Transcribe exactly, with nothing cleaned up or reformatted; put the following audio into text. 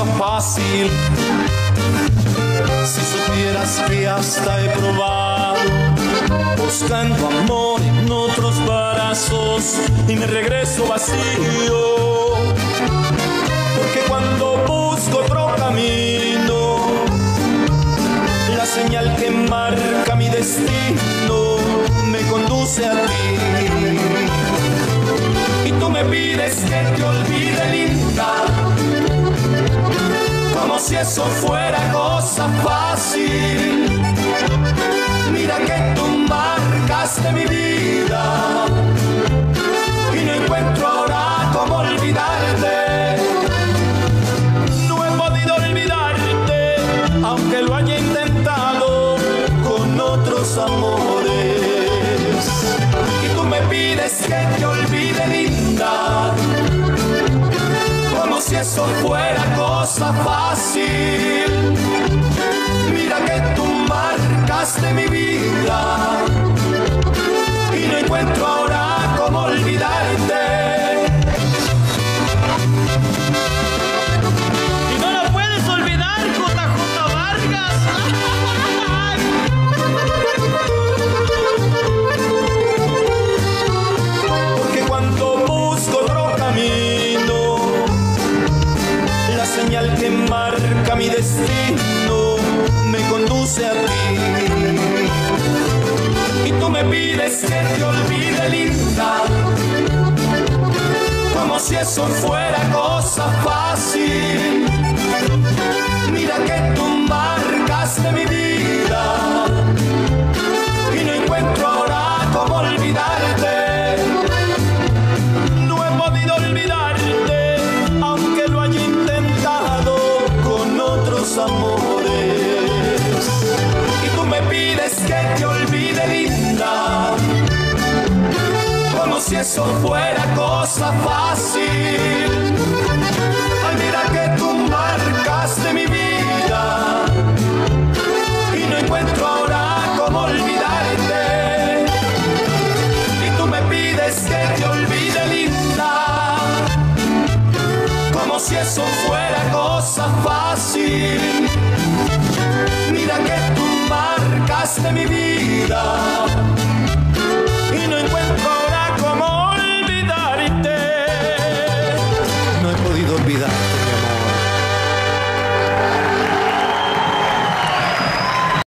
cosa fácil. Si supieras que hasta he probado buscando amor en otros brazos y me regreso vacío, porque cuando busco otro camino, la señal que marca mi destino me conduce a ti. Y tú me pides que te olvide, linda, como si eso fuera cosa fácil. Mira que tú marcaste mi vida y no encuentro ahora cómo olvidarte. No he podido olvidarte, aunque lo haya intentado con otros amores. Y tú me pides que te olvide, linda, como si eso fuera cosa fácil. Mira que tú marcaste mi vida y no encuentro ahora cómo olvidarte. Y no lo puedes olvidar, J J Vargas. Porque cuando busco otro camino, la señal que marca mi destino me conduce a ti. Y tú me pides que te olvide, linda, como si eso fuera cosa fácil. Mira que tú marcaste mi vida y no encuentro ahora cómo olvidarte. No he podido olvidarte, aunque lo haya intentado con otros amores. Y tú me pides que te olvide, linda, como si eso fuera cosa fácil. Ay, mira que tú marcaste mi vida y no encuentro ahora cómo olvidarte. Y tú me pides que te olvide, linda, como si eso fuera cosa fácil. Mira que tú marcaste mi vida y no encuentro